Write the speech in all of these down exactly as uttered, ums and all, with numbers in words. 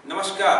नमस्कार।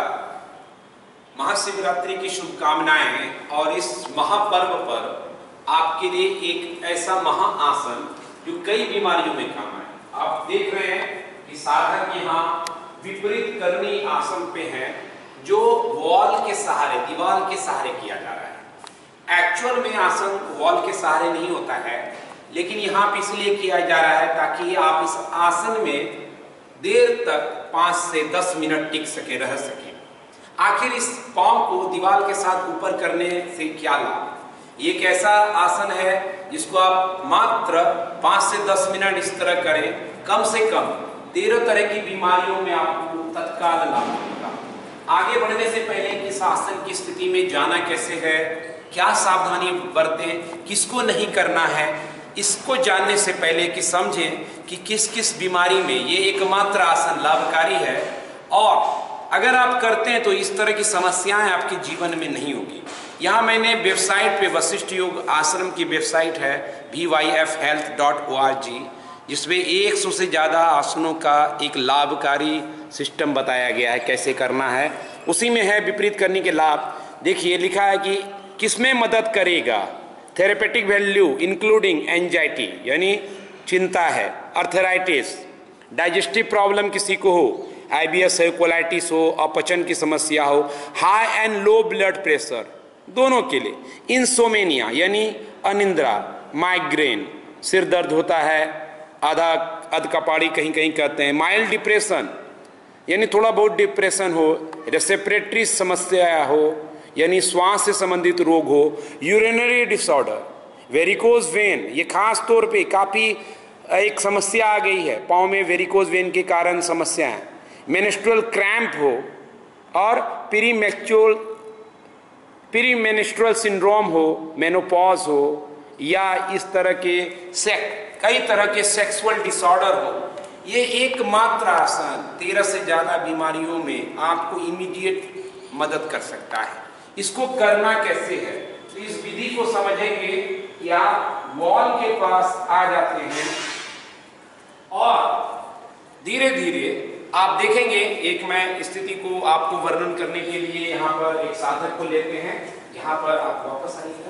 महाशिवरात्रि की शुभकामनाएं और इस महापर्व पर आपके लिए एक ऐसा महाआसन जो कई बीमारियों में काम आए। आप देख रहे हैं कि साधक यहाँ विपरीत करनी आसन पे है, जो वॉल के सहारे, दीवार के सहारे किया जा रहा है। एक्चुअल में आसन वॉल के सहारे नहीं होता है, लेकिन यहाँ पे इसलिए किया जा रहा है ताकि आप इस आसन में देर तक पाँच से दस मिनट टिक सके, रह सके। आखिर इस पांव को दीवार के साथ ऊपर करने से क्या लाभ? ये एक ऐसा आसन है जिसको आप मात्र पाँच से दस मिनट इस तरह करें, कम से कम तेरह तरह की बीमारियों में आपको तत्काल लाभ मिलेगा। आगे बढ़ने से पहले इस आसन की स्थिति में जाना कैसे है, क्या सावधानी बरतें, किसको नहीं करना है, इसको जानने से पहले कि समझें कि किस किस बीमारी में ये एकमात्र आसन लाभकारी है, और अगर आप करते हैं तो इस तरह की समस्याएं आपके जीवन में नहीं होगी। यहाँ मैंने वेबसाइट पे वशिष्ठ योग आश्रम की वेबसाइट है V Y F health dot O R G, जिसमें एक सौ से ज़्यादा आसनों का एक लाभकारी सिस्टम बताया गया है कैसे करना है। उसी में है विपरीत करने के लाभ। देखिए लिखा है कि किसमें मदद करेगा। थेरेपेटिक वैल्यू इंक्लूडिंग एंजाइटी यानी चिंता है, अर्थराइटिस, डाइजेस्टिव प्रॉब्लम किसी को हो, आई बी एस है, कोलाइटिस हो, अपचन की समस्या हो, high and low blood pressure दोनों के लिए, इंसोमेनिया यानी अनिंद्रा, माइग्रेन, सिर दर्द होता है, आधा अध कपाड़ी कहीं कहीं कहते हैं, माइल्ड डिप्रेशन यानी थोड़ा बहुत डिप्रेशन हो, रेस्पिरेटरी समस्या हो यानी श्वास से संबंधित रोग हो, यूरिनरी डिसऑर्डर, वेरिकोज वेन, ये खास तौर पे काफ़ी एक समस्या आ गई है, पाँव में वेरिकोज वेन के कारण समस्या है, मेनिस्ट्रुअल क्रैम्प हो, और प्रीमेच्योर प्रीमेनिस्ट्रुअल सिंड्रोम हो, मेनोपॉज हो, या इस तरह के सेक कई तरह के सेक्सुअल डिसऑर्डर हो। ये एकमात्र आसन तेरह से ज़्यादा बीमारियों में आपको इमीडिएट मदद कर सकता है। इसको करना कैसे है, तो इस विधि को समझेंगे कि आप वॉल के पास आ जाते हैं और धीरे धीरे आप देखेंगे, एक मैं स्थिति को आपको वर्णन करने के लिए यहाँ पर एक साधक को लेते हैं। यहाँ पर आप वापस आइएगा,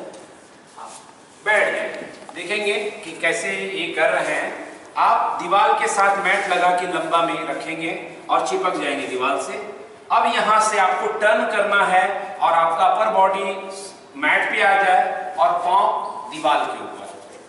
बैठ गए। देखेंगे कि कैसे ये कर रहे हैं। आप दीवार के साथ मैट लगा के लंबा में रखेंगे और चिपक जाएंगे दीवार से। अब यहाँ से आपको टर्न करना है और आपका अपर बॉडी मैट पे आ जाए और पांव दीवार के ऊपर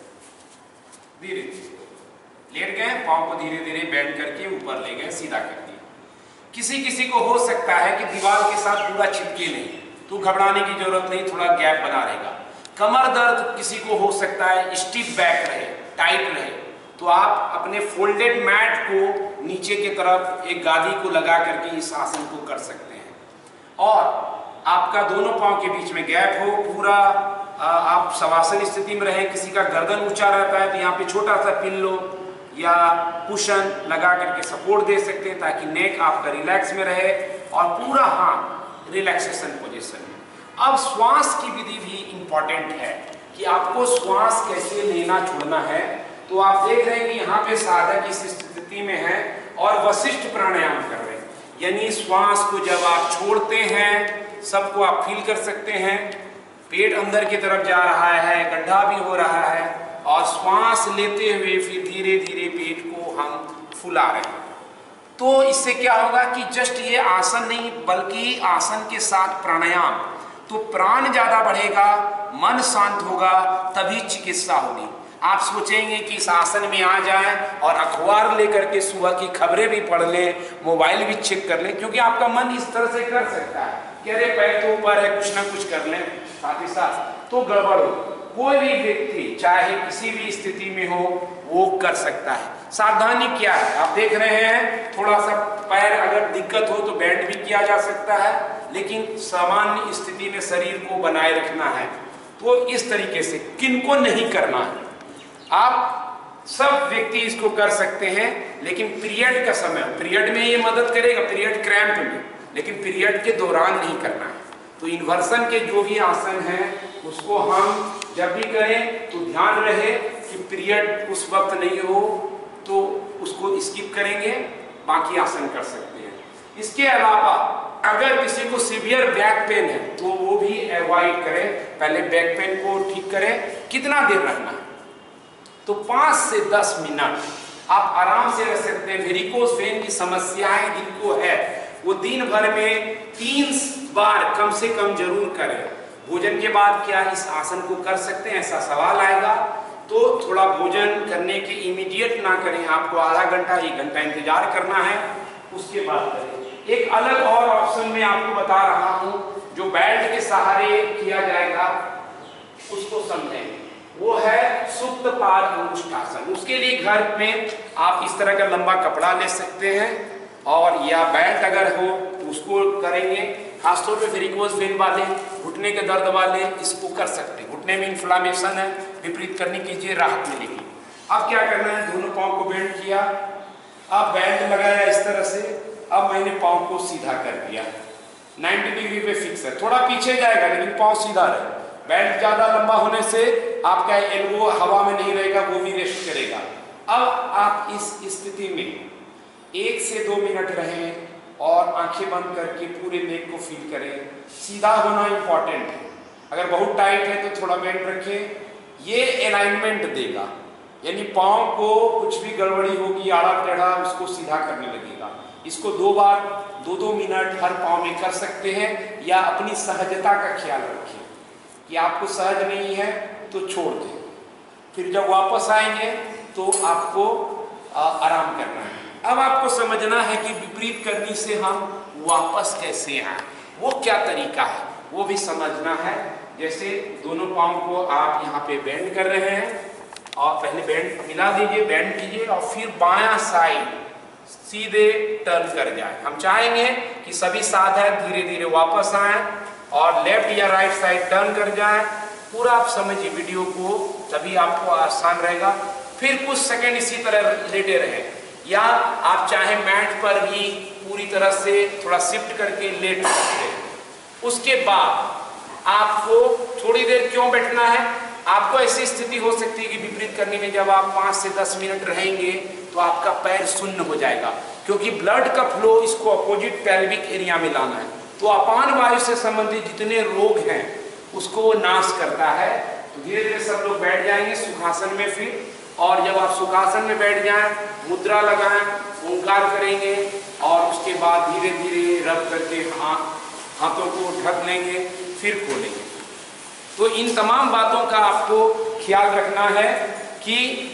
धीरे धीरे लेट गए, पांव को धीरे धीरे बेंड करके ऊपर ले गए, सीधा कर दिया। किसी किसी को हो सकता है कि दीवार के साथ पूरा चिपके नहीं, तो घबराने की जरूरत नहीं, थोड़ा गैप बना रहेगा। कमर दर्द किसी को हो सकता है, स्टिफ बैक रहे, टाइट रहे, तो आप अपने फोल्डेड मैट को नीचे की तरफ एक गादी को लगा करके इस आसन को कर सकते हैं। और आपका दोनों पांव के बीच में गैप हो, पूरा आप शवासन स्थिति में रहें। किसी का गर्दन ऊंचा रहता है तो यहाँ पे छोटा सा पिल्लो या कुशन लगा करके सपोर्ट दे सकते हैं, ताकि नेक आपका रिलैक्स में रहे और पूरा हाथ रिलैक्सेशन पोजीशन में। अब श्वास की विधि भी इंपॉर्टेंट है कि आपको श्वास कैसे लेना छोड़ना है। तो आप देख रहे हैं कि यहाँ पे साधक इस स्थिति में है और वशिष्ठ प्राणायाम कर रहे हैं, यानी श्वास को जब आप छोड़ते हैं, सबको आप फील कर सकते हैं, पेट अंदर की तरफ जा रहा है, गड्ढा भी हो रहा है, और श्वास लेते हुए फिर धीरे धीरे पेट को हम फुला रहे हैं। तो इससे क्या होगा कि जस्ट ये आसन नहीं बल्कि आसन के साथ प्राणायाम, तो प्राण ज्यादा बढ़ेगा, मन शांत होगा, तभी चिकित्सा होगी। आप सोचेंगे कि इस आसन में आ जाएं और अखबार लेकर के सुबह की खबरें भी पढ़ लें, मोबाइल भी चेक कर लें, क्योंकि आपका मन इस तरह से कर सकता है कि अरे पैर तो ऊपर है, कुछ ना कुछ कर लें, साथ ही साथ तो गड़बड़ हो। कोई भी व्यक्ति चाहे किसी भी स्थिति में हो वो कर सकता है। सावधानी क्या है, आप देख रहे हैं, थोड़ा सा पैर अगर दिक्कत हो तो बेंड भी किया जा सकता है, लेकिन सामान्य स्थिति में शरीर को बनाए रखना है। तो इस तरीके से किनको नहीं करना है, आप सब व्यक्ति इसको कर सकते हैं, लेकिन पीरियड का समय, पीरियड में ये मदद करेगा, पीरियड क्रैम्प में, लेकिन पीरियड के दौरान नहीं करना है। तो इन्वर्सन के जो भी आसन हैं उसको हम जब भी करें तो ध्यान रहे कि पीरियड उस वक्त नहीं हो, तो उसको स्किप करेंगे, बाकी आसन कर सकते हैं। इसके अलावा अगर किसी को सीवियर बैक पेन है तो वो भी अवॉइड करें, पहले बैक पेन को ठीक करें। कितना देर रखना है? तो पाँच से दस मिनट आप आराम से रह सकते हैं। वेरिकोज वेन की समस्याएं जिनको है वो दिन भर में तीन बार कम से कम जरूर करें। भोजन के बाद क्या इस आसन को कर सकते हैं, ऐसा सवाल आएगा तो थोड़ा भोजन करने के इमीडिएट ना करें, आपको आधा घंटा एक घंटा इंतजार करना है, उसके बाद करें। एक अलग और ऑप्शन में आपको बता रहा हूं जो बेल्ट के सहारे किया जाएगा, उसको समझें। वो है सुप्त पाद अंगुष्ठासन। उसके लिए घर में आप इस तरह का लंबा कपड़ा ले सकते हैं और या बेल्ट अगर हो तो उसको करेंगे। खासतौर पे वेरिकोज वेन वाले, घुटने के दर्द वाले इसको कर सकते हैं। घुटने में इन्फ्लामेशन है, विपरीत करनी कीजिए, राहत मिलेगी। अब क्या करना है, दोनों पाँव को बेंड किया, अब बेल्ट लगाया इस तरह से, अब मैंने पाँव को सीधा कर दिया, नब्बे डिग्री पे फिक्स है, थोड़ा पीछे जाएगा लेकिन पाँव सीधा रहे। बेल्ट ज्यादा लंबा होने से आपका एल्बो हवा में नहीं रहेगा, वो भी रेस्ट करेगा। अब आप इस स्थिति में एक से दो मिनट रहें और आंखें बंद करके पूरे लेग को फील करें। सीधा होना इंपॉर्टेंट है, अगर बहुत टाइट है तो थोड़ा बेंड रखें। ये अलाइनमेंट देगा, यानी पाँव को कुछ भी गड़बड़ी होगी आड़ा टेढ़ा उसको सीधा करने लगेगा। इसको दो बार दो दो मिनट हर पाँव में कर सकते हैं। या अपनी सहजता का ख्याल रखें कि आपको सहज नहीं है तो छोड़ दें, फिर जब वापस आएंगे तो आपको आ, आराम करना है। अब आपको समझना है कि विपरीत करनी से हम वापस कैसे आए, वो क्या तरीका है वो भी समझना है। जैसे दोनों पाँव को आप यहाँ पे बेंड कर रहे हैं और पहले बेंड मिला दीजिए, बेंड कीजिए और फिर बायां साइड सीधे टर्न कर जाए। हम चाहेंगे कि सभी साधक धीरे धीरे वापस आए और लेफ्ट या राइट साइड टर्न कर जाए। पूरा आप समझिए वीडियो को, तभी आपको आसान रहेगा। फिर कुछ सेकंड इसी तरह लेटे रहे, या आप चाहे मैट पर भी पूरी तरह से थोड़ा शिफ्ट करके लेट सकते हैं। उसके बाद आपको थोड़ी देर क्यों बैठना है, आपको ऐसी स्थिति हो सकती है कि विपरीत करने में जब आप पाँच से दस मिनट रहेंगे तो आपका पैर शून्य हो जाएगा, क्योंकि ब्लड का फ्लो इसको अपोजिट पेल्विक एरिया में लाना है। तो अपान वायु से संबंधित जितने रोग हैं उसको वो नाश करता है। तो धीरे धीरे सब लोग बैठ जाएंगे सुखासन में फिर, और जब आप सुखासन में बैठ जाएं मुद्रा लगाएं, ओंकार करेंगे और उसके बाद धीरे धीरे रब करके हाथ हाथों को ढक लेंगे, फिर खोलेंगे। तो इन तमाम बातों का आपको ख्याल रखना है कि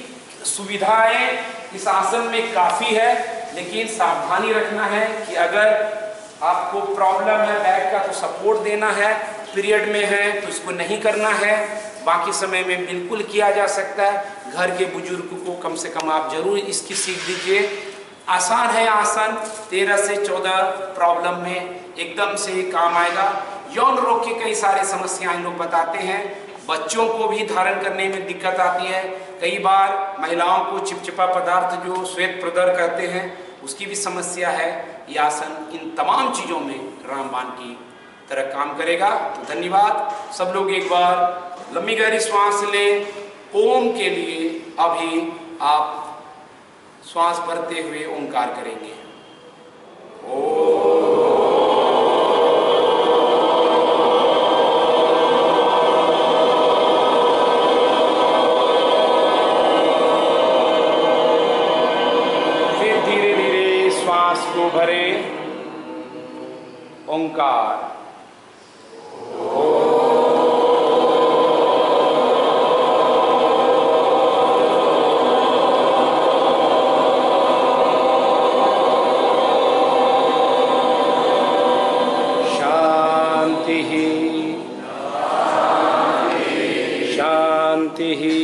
सुविधाएं इस आसन में काफ़ी है, लेकिन सावधानी रखना है कि अगर आपको प्रॉब्लम है बैक का तो सपोर्ट देना है, पीरियड में है तो इसको नहीं करना है, बाकी समय में बिल्कुल किया जा सकता है। घर के बुजुर्ग को कम से कम आप जरूर इसकी सीख दीजिए। आसान है आसन, तेरह से चौदह प्रॉब्लम में एकदम से काम आएगा। यौन रोग के कई सारे समस्याएं लोग बताते हैं, बच्चों को भी धारण करने में दिक्कत आती है, कई बार महिलाओं को चिपचिपा पदार्थ जो श्वेत प्रदर कहते हैं उसकी भी समस्या है। यह आसन इन तमाम चीज़ों में रामबाण की तरह काम करेगा। तो धन्यवाद। सब लोग एक बार लंबी गहरी श्वास लें। ओम के लिए अभी आप श्वास भरते हुए ओंकार करेंगे। ओम। को भरे ओंकार। शांति शांति।